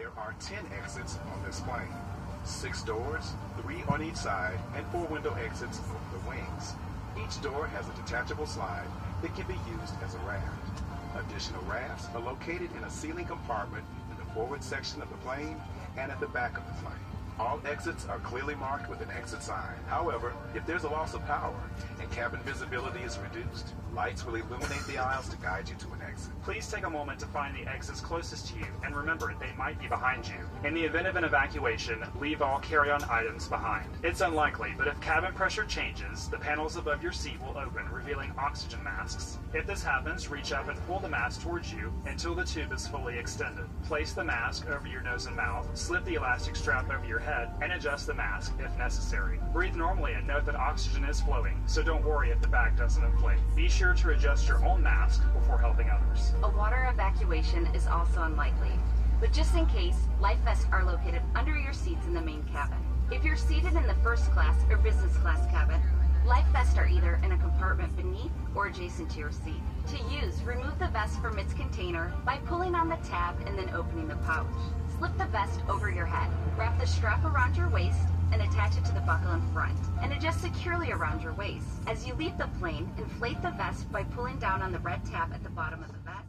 There are 10 exits on this plane. 6 doors, 3 on each side, and 4 window exits over the wings. Each door has a detachable slide that can be used as a raft. Additional rafts are located in a ceiling compartment in the forward section of the plane and at the back of the plane. All exits are clearly marked with an exit sign. However, if there's a loss of power and cabin visibility is reduced, lights will illuminate the aisles to guide you to an exit. Please take a moment to find the exits closest to you, and remember, they might be behind you. In the event of an evacuation, leave all carry-on items behind. It's unlikely, but if cabin pressure changes, the panels above your seat will open, revealing oxygen masks. If this happens, reach up and pull the mask towards you until the tube is fully extended. Place the mask over your nose and mouth, slip the elastic strap over your head, and adjust the mask if necessary. Breathe normally and note that oxygen is flowing, so don't worry if the bag doesn't inflate. Be sure to adjust your own mask before helping others. A water evacuation is also unlikely, but just in case, life vests are located under your seats in the main cabin. If you're seated in the first class or business class cabin, life vests are either in a compartment beneath or adjacent to your seat. To use, remove the vest from its container by pulling on the tab and then opening the pouch. Slip the vest over your head. Wrap the strap around your waist and attach it to the buckle in front, and adjust securely around your waist. As you leave the plane, inflate the vest by pulling down on the red tab at the bottom of the vest.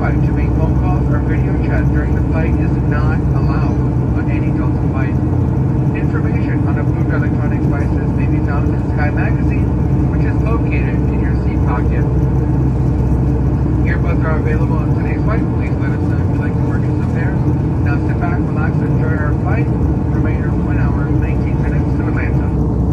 advised to make phone calls or video chat during the flight is not allowed on any Delta flight. Information on approved electronic devices may be found in Sky Magazine, which is located in your seat pocket. Earbuds are available on today's flight. Please let us know if you'd like to purchase a pair. Now sit back, relax, and enjoy our flight. Remainder of 1 hour, 19 minutes to Atlanta.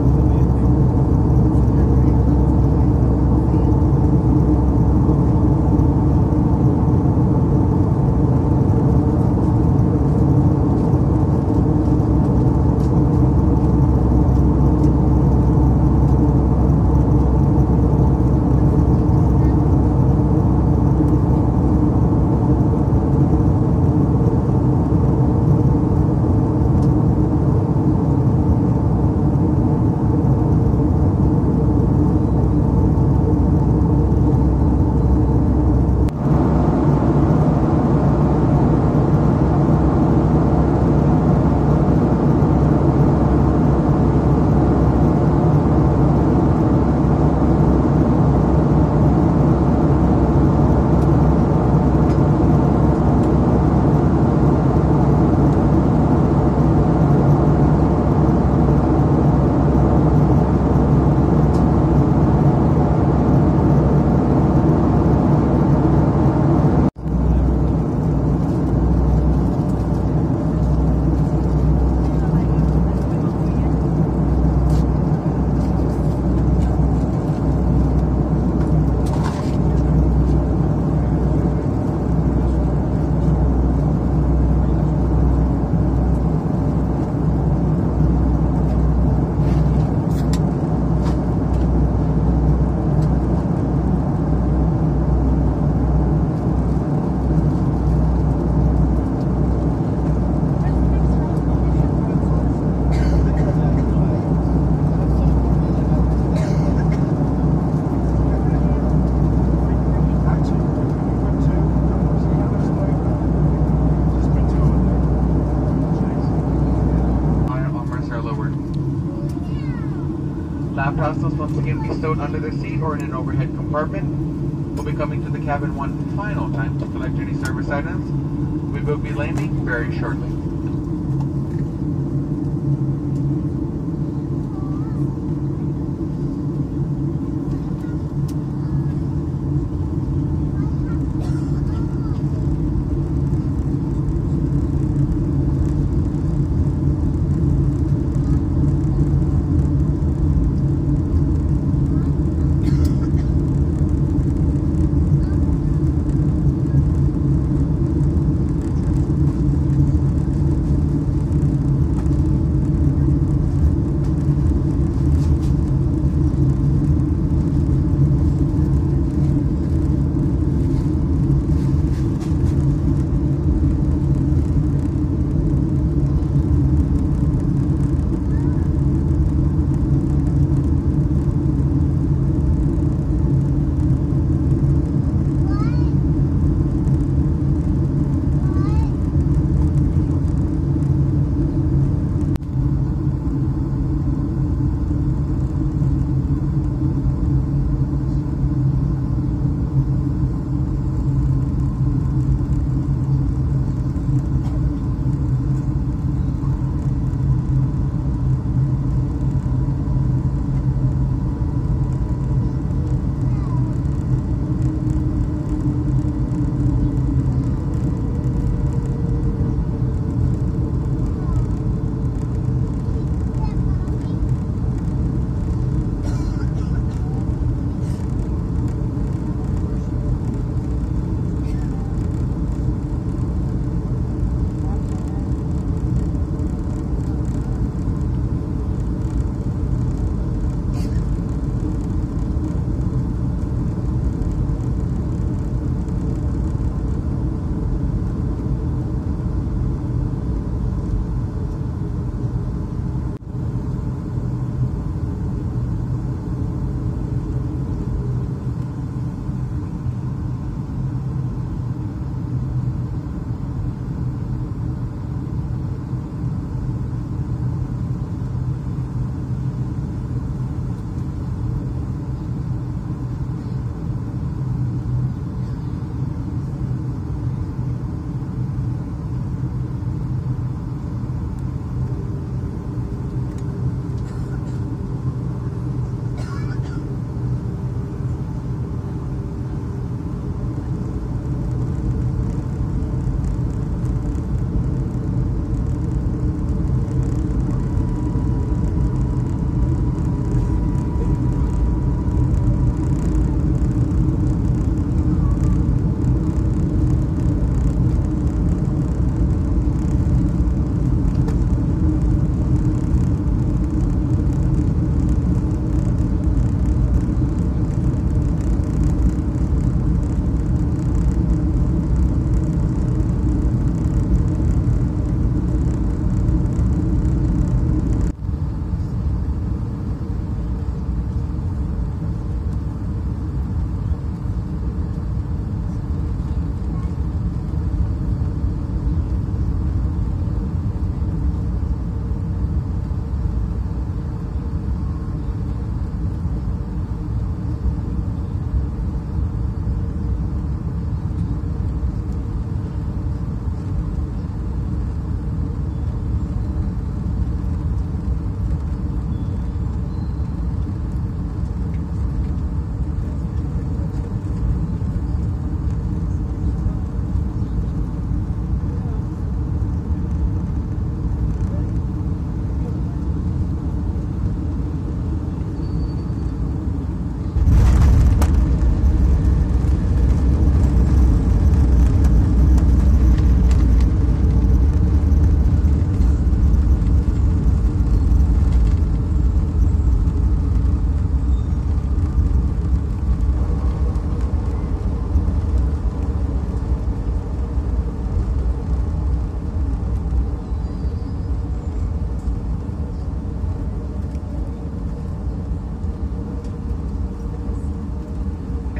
Lap parcels once again be stowed under the seat or in an overhead compartment. We'll be coming to the cabin one final time to collect any service items. We will be landing very shortly.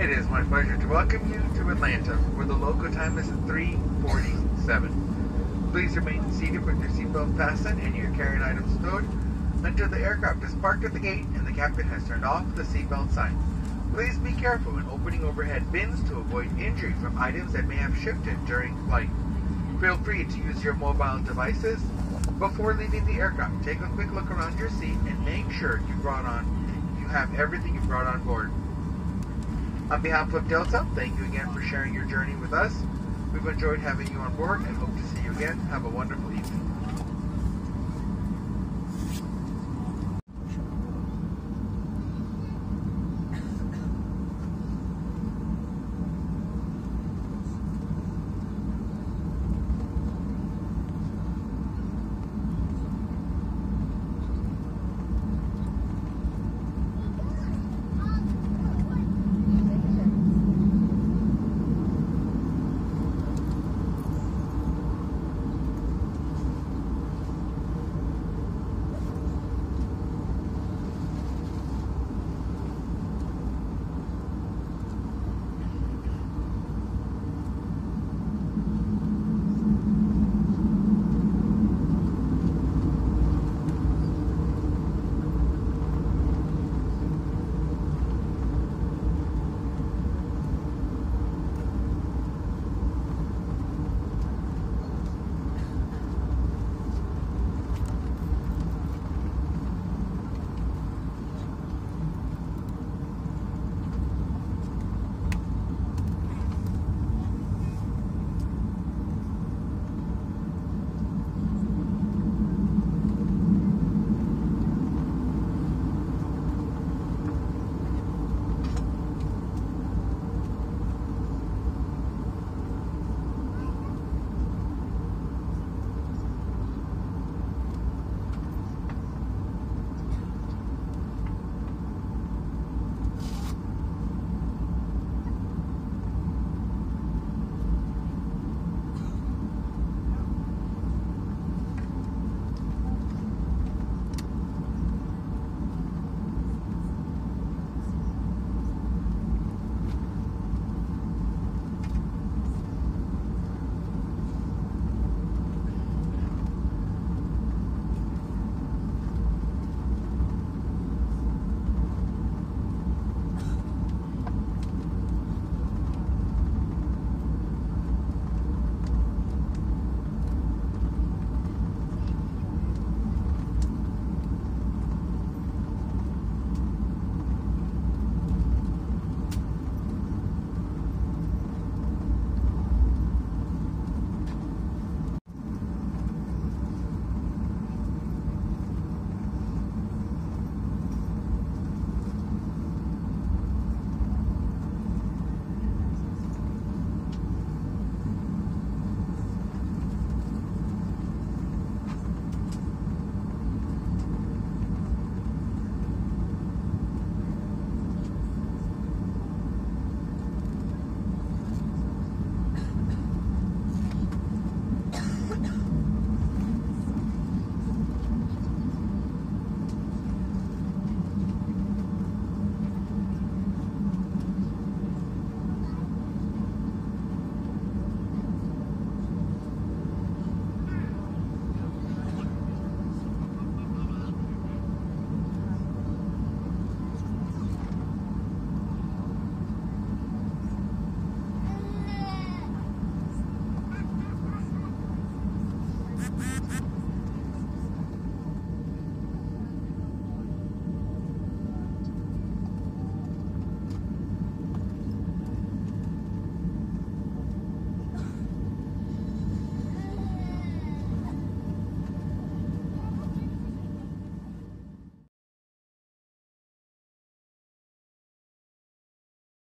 It is my pleasure to welcome you to Atlanta, where the local time is 3:47. Please remain seated with your seatbelt fastened and your carry-on items stowed until the aircraft is parked at the gate and the captain has turned off the seatbelt sign. Please be careful when opening overhead bins to avoid injury from items that may have shifted during flight. Feel free to use your mobile devices before leaving the aircraft. Take a quick look around your seat and make sure you have everything you brought on board. On behalf of Delta, thank you again for sharing your journey with us. We've enjoyed having you on board and hope to see you again. Have a wonderful evening.